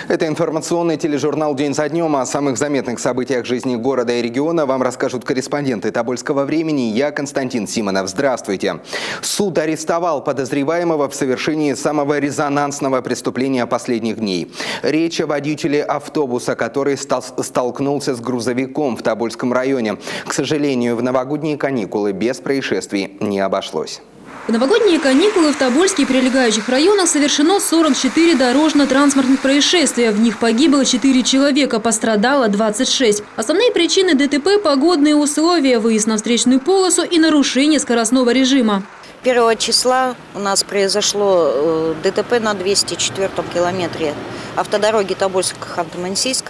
Это информационный тележурнал «День за днем». О самых заметных событиях жизни города и региона вам расскажут корреспонденты «Тобольского времени». Я Константин Симонов. Здравствуйте. Суд арестовал подозреваемого в совершении самого резонансного преступления последних дней. Речь о водителе автобуса, который столкнулся с грузовиком в Тобольском районе. К сожалению, в новогодние каникулы без происшествий не обошлось. В новогодние каникулы в Тобольске и прилегающих районах совершено 44 дорожно-транспортных происшествия. В них погибло 4 человека, пострадало 26. Основные причины ДТП – погодные условия, выезд на встречную полосу и нарушение скоростного режима. 1 числа у нас произошло ДТП на 204-м километре автодороги Тобольск-Ханты-Мансийск.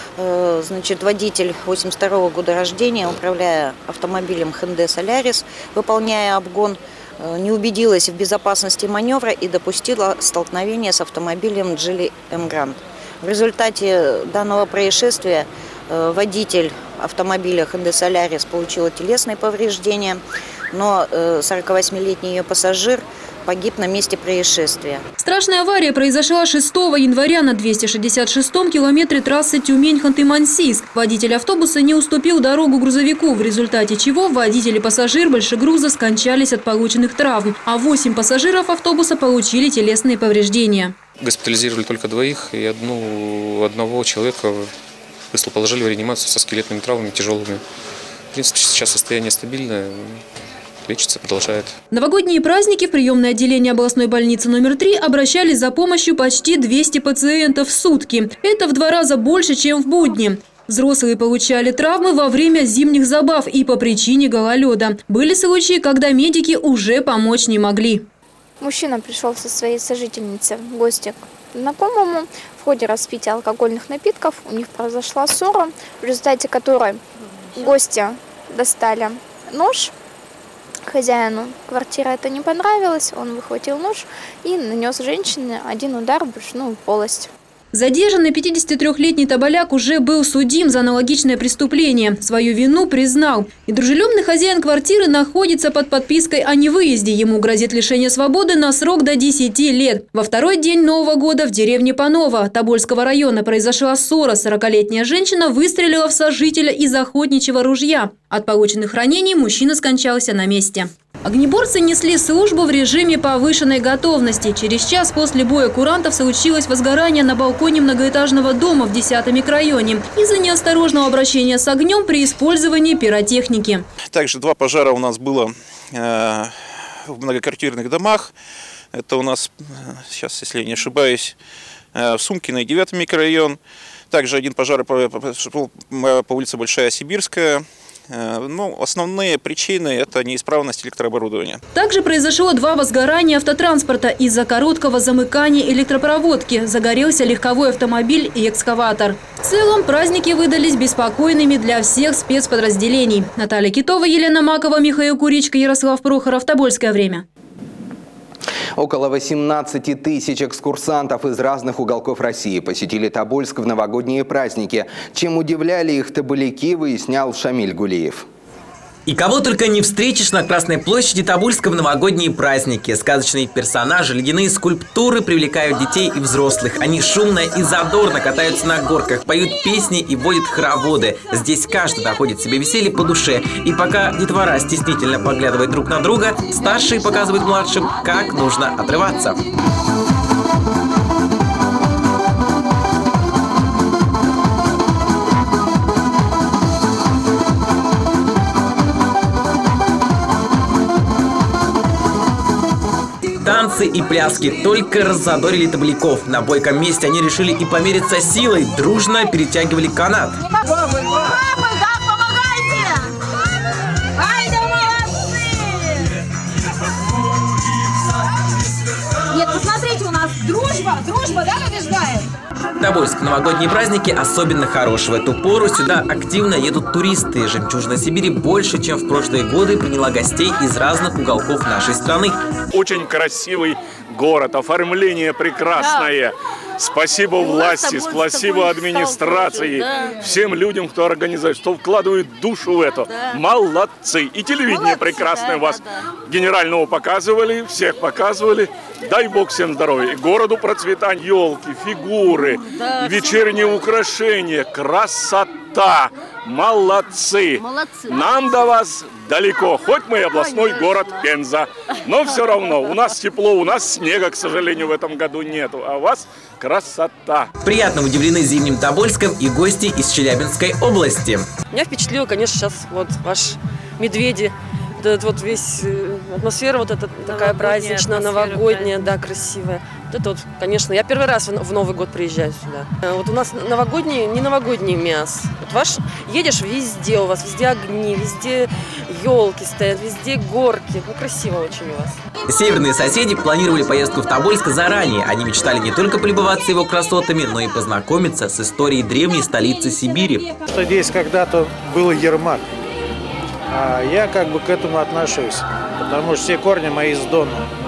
Значит, водитель 82-го года рождения, управляя автомобилем Hyundai Solaris, выполняя обгон, не убедилась в безопасности маневра и допустила столкновение с автомобилем Geely Emgrand. В результате данного происшествия водитель автомобиля Hyundai Solaris получил телесные повреждения, но 48-летний ее пассажир погиб на месте происшествия. Страшная авария произошла 6 января на 266-м километре трассы Тюмень-Ханты-Мансийск. Водитель автобуса не уступил дорогу грузовику, в результате чего водитель и пассажир большегруза скончались от полученных травм, а 8 пассажиров автобуса получили телесные повреждения. Госпитализировали только 2 и одного человека положили в реанимацию со скелетными травмами тяжелыми. В принципе, сейчас состояние стабильное. Лечится, продолжает. В новогодние праздники в приемное отделение областной больницы номер 3 обращались за помощью почти 200 пациентов в сутки. Это в 2 раза больше, чем в будни. Взрослые получали травмы во время зимних забав и по причине гололеда. Были случаи, когда медики уже помочь не могли. Мужчина пришел со своей сожительницей в гости к знакомому. В ходе распития алкогольных напитков у них произошла ссора, в результате которой гости достали нож. Хозяину квартиры это не понравилось, он выхватил нож и нанес женщине 1 удар в брюшную полость. Задержанный 53-летний тоболяк уже был судим за аналогичное преступление. Свою вину признал. И дружелюбный хозяин квартиры находится под подпиской о невыезде. Ему грозит лишение свободы на срок до 10 лет. Во второй день Нового года в деревне Паново Тобольского района произошла ссора. 40-летняя женщина выстрелила в сожителя из охотничьего ружья. От полученных ранений мужчина скончался на месте. Огнеборцы несли службу в режиме повышенной готовности. Через час после боя курантов случилось возгорание на балконе многоэтажного дома в 10-м микрорайоне из-за неосторожного обращения с огнем при использовании пиротехники. Также 2 пожара у нас было в многоквартирных домах. Это у нас, сейчас, если я не ошибаюсь, в Сумкино и 9-й микрорайон. Также 1 пожар по улице Большая Сибирская. Ну, основные причины – это неисправность электрооборудования. Также произошло 2 возгорания автотранспорта из-за короткого замыкания электропроводки. Загорелся легковой автомобиль и экскаватор. В целом праздники выдались беспокойными для всех спецподразделений. Наталья Китова, Елена Макова, Михаил Куричко, Ярослав Прохоров. Тобольское время. Около 18 тысяч экскурсантов из разных уголков России посетили Тобольск в новогодние праздники. Чем удивляли их тоболяки, выяснял Шамиль Гулиев. И кого только не встретишь на Красной площади Тобольска в новогодние праздники. Сказочные персонажи, ледяные скульптуры привлекают детей и взрослых. Они шумно и задорно катаются на горках, поют песни и водят хороводы. Здесь каждый находит себе веселье по душе. И пока детвора стеснительно поглядывает друг на друга, старшие показывают младшим, как нужно отрываться. Танцы и пляски только раззадорили тоболяков. На бойком месте они решили и помериться силой. Дружно перетягивали канат. Нет, посмотрите, у нас дружба, да, побеждает? Тобольск в новогодние праздники особенно хорош. В эту пору сюда активно едут туристы. Жемчужина Сибири больше, чем в прошлые годы, приняла гостей из разных уголков нашей страны. Очень красивый город, оформление прекрасное. Спасибо власти, спасибо администрации, всем людям, кто организует, кто вкладывает душу в это. Молодцы. И телевидение прекрасное вас. Генерального показывали, всех показывали. Дай Бог всем здоровья. И городу процветания, елки, фигуры, вечерние украшения, красота. Молодцы. Нам до вас далеко, хоть мы и областной город Пенза. Но все равно, у нас тепло, у нас снега, к сожалению, в этом году нету. А у вас красота. Приятно удивлены зимним Тобольском и гости из Челябинской области. Меня впечатлило, конечно, сейчас вот ваш медведи. Вот этот весь атмосфера вот эта такая праздничная, новогодняя, да, красивая. Вот это вот, конечно, я первый раз в Новый год приезжаю сюда. Вот у нас новогодний, не новогодний мяс. Вот ваш, едешь везде, у вас везде огни, везде елки стоят, везде горки. Ну, красиво очень у вас. Северные соседи планировали поездку в Тобольск заранее. Они мечтали не только полюбоваться его красотами, но и познакомиться с историей древней столицы Сибири. Что здесь когда-то был Ермак. А я как бы к этому отношусь, потому что все корни мои из Дона.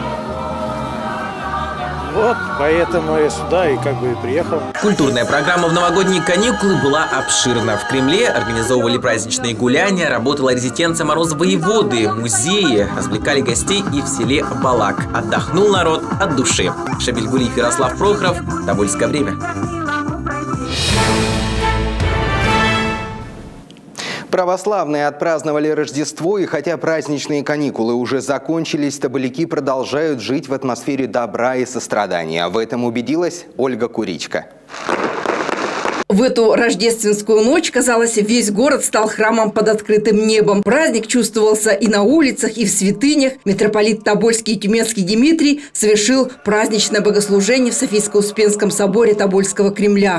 Вот, поэтому я сюда и как бы и приехал. Культурная программа в новогодние каникулы была обширна. В Кремле организовывали праздничные гуляния, работала резиденция Мороз-воеводы, музеи, развлекали гостей и в селе Балак. Отдохнул народ от души. Шабель Гулиев, Ярослав Прохоров, Тобольское время. Православные отпраздновали Рождество, и хотя праздничные каникулы уже закончились, тоболяки продолжают жить в атмосфере добра и сострадания. В этом убедилась Ольга Куричка. В эту рождественскую ночь, казалось, весь город стал храмом под открытым небом. Праздник чувствовался и на улицах, и в святынях. Митрополит Тобольский и Тюменский Дмитрий совершил праздничное богослужение в Софийско-Успенском соборе Тобольского Кремля.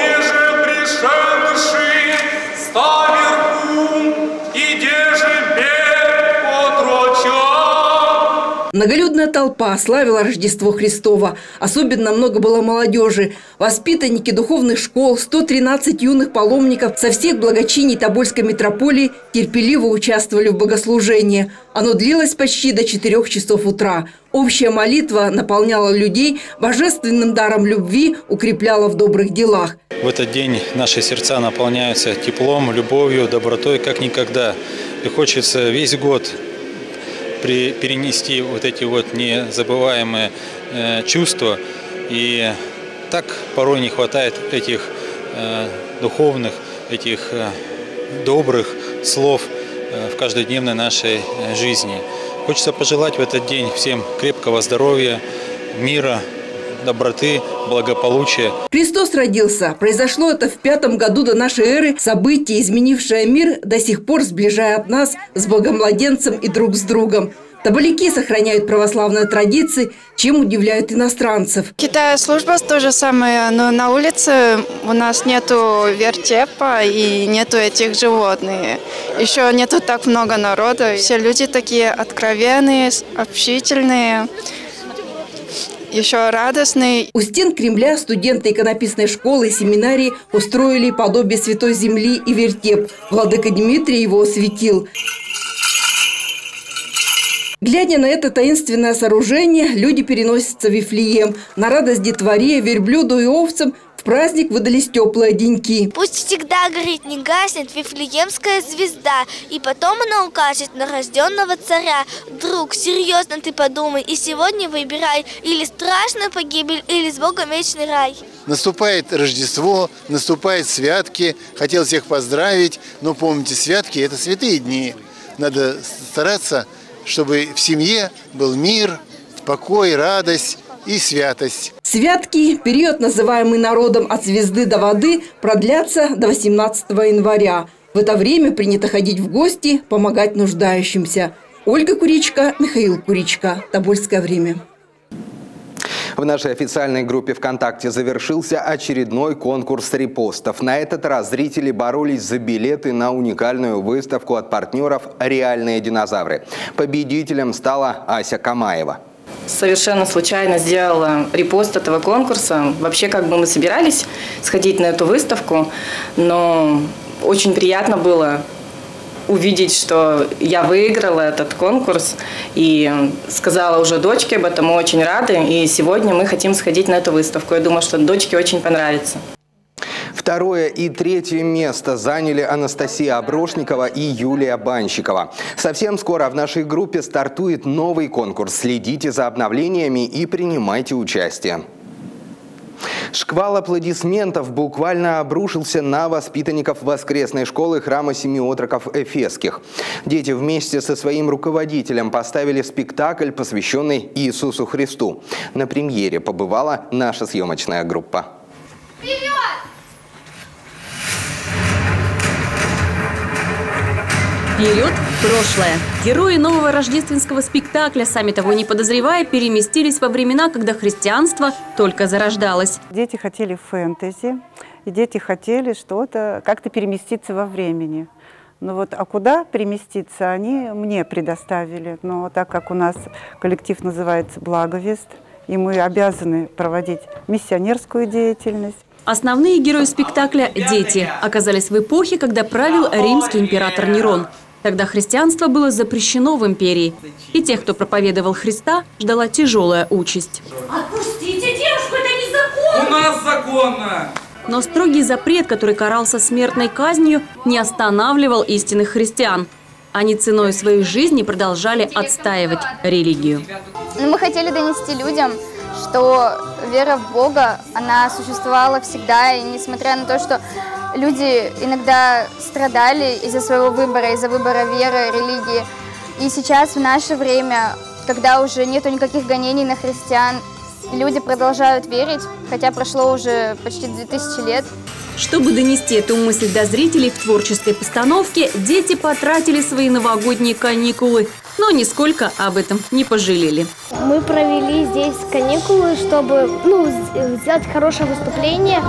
Многолюдная толпа славила Рождество Христово. Особенно много было молодежи. Воспитанники духовных школ, 113 юных паломников со всех благочиний Тобольской митрополии терпеливо участвовали в богослужении. Оно длилось почти до 4 часов утра. Общая молитва наполняла людей божественным даром любви, укрепляла в добрых делах. В этот день наши сердца наполняются теплом, любовью, добротой, как никогда. И хочется весь год перенести вот эти вот незабываемые чувства. И так порой не хватает этих духовных, этих добрых слов в каждодневной нашей жизни. Хочется пожелать в этот день всем крепкого здоровья, мира, доброты, благополучия. Христос родился. Произошло это в 5 году до нашей эры. Событие, изменившее мир, до сих пор сближает нас с Богомладенцем и друг с другом. Тоболяки сохраняют православные традиции, чем удивляют иностранцев. В Китае служба то же самое, но на улице у нас нету вертепа и нету этих животных. Еще нету так много народа. Все люди такие откровенные, общительные. Еще радостный. У стен Кремля студенты иконописной школы и семинарии устроили подобие Святой Земли и вертеп. Владыка Дмитрий его осветил. Глядя на это таинственное сооружение, люди переносятся в Вифлеем. На радость детворе, верблюду и овцам в праздник выдались теплые деньки. Пусть всегда горит, не гаснет Вифлеемская звезда, и потом она укажет на рожденного царя. Друг, серьезно ты подумай, и сегодня выбирай или страшную погибель, или с Богом вечный рай. Наступает Рождество, наступают святки. Хотел всех поздравить, но помните, святки – это святые дни. Надо стараться, чтобы в семье был мир, покой, радость и святость. Святки, период, называемый народом от звезды до воды, продлятся до 18 января. В это время принято ходить в гости, помогать нуждающимся. Ольга Куричка, Михаил Куричка. Тобольское время. В нашей официальной группе ВКонтакте завершился очередной конкурс репостов. На этот раз зрители боролись за билеты на уникальную выставку от партнеров «Реальные динозавры». Победителем стала Ася Камаева. Совершенно случайно сделала репост этого конкурса. Вообще, как бы мы собирались сходить на эту выставку, но очень приятно было увидеть, что я выиграла этот конкурс. И сказала уже дочке об этом, мы очень рады. И сегодня мы хотим сходить на эту выставку. Я думаю, что дочке очень понравится. Второе и третье место заняли Анастасия Аброшникова и Юлия Банщикова. Совсем скоро в нашей группе стартует новый конкурс. Следите за обновлениями и принимайте участие. Шквал аплодисментов буквально обрушился на воспитанников воскресной школы храма Семи Отроков Эфесских. Дети вместе со своим руководителем поставили спектакль, посвященный Иисусу Христу. На премьере побывала наша съемочная группа. Вперед в прошлое. Герои нового рождественского спектакля, сами того не подозревая, переместились во времена, когда христианство только зарождалось. Дети хотели фэнтези, и дети хотели что-то, как-то переместиться во времени. Но вот, а куда переместиться, они мне предоставили. Но так как у нас коллектив называется «Благовест», и мы обязаны проводить миссионерскую деятельность. Основные герои спектакля – дети. Оказались в эпохе, когда правил римский император Нерон. Тогда христианство было запрещено в империи. И тех, кто проповедовал Христа, ждала тяжелая участь. Отпустите девушку, это незаконно! У нас законно! Но строгий запрет, который карался смертной казнью, не останавливал истинных христиан. Они ценой своей жизни продолжали отстаивать религию. Мы хотели донести людям, что вера в Бога, она существовала всегда, и несмотря на то, что люди иногда страдали из-за своего выбора, из-за выбора веры, религии. И сейчас, в наше время, когда уже нету никаких гонений на христиан, люди продолжают верить, хотя прошло уже почти 2000 лет. Чтобы донести эту мысль до зрителей в творческой постановке, дети потратили свои новогодние каникулы, но нисколько об этом не пожалели. Мы провели здесь каникулы, чтобы сделать хорошее выступление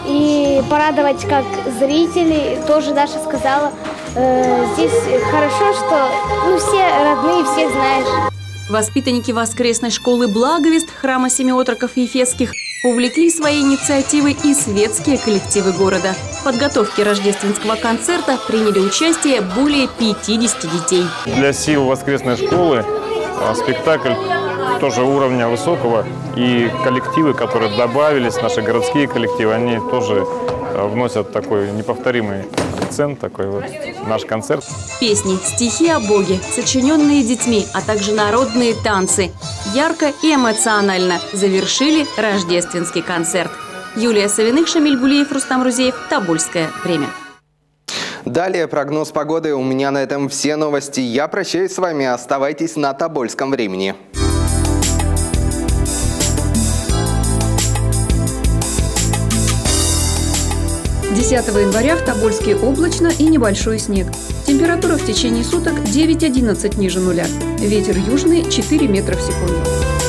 и порадовать как зрителей. Тоже Даша сказала, здесь хорошо, что все родные, всех знаешь. Воспитанники воскресной школы «Благовест» храма Семи Отроков Эфесских увлекли своей инициативой и светские коллективы города. В подготовке рождественского концерта приняли участие более 50 детей. Для сил воскресной школы спектакль тоже уровня высокого. И коллективы, которые добавились, наши городские коллективы, они тоже вносят такой неповторимый акцент, такой вот наш концерт. Песни, стихи о Боге, сочиненные детьми, а также народные танцы ярко и эмоционально завершили рождественский концерт. Юлия Савиных, Шамиль Гулиев, Рустам Рузеев. Тобольское время. Далее прогноз погоды. У меня на этом все новости. Я прощаюсь с вами. Оставайтесь на Тобольском времени. 10 января в Тобольске облачно и небольшой снег. Температура в течение суток 9-11 ниже нуля. Ветер южный 4 метра в секунду.